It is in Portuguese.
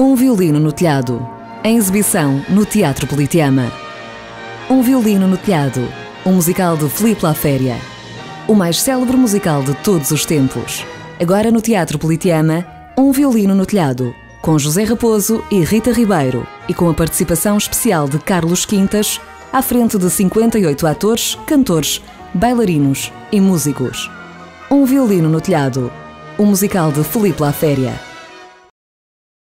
Um violino no telhado, em exibição no Teatro Politeama. Um violino no telhado, um musical de Filipe Laféria. O mais célebre musical de todos os tempos. Agora no Teatro Politeama, Um violino no telhado, com José Raposo e Rita Ribeiro, e com a participação especial de Carlos Quintas, à frente de 58 atores, cantores, bailarinos e músicos. Um violino no telhado, um musical de Filipe Laféria.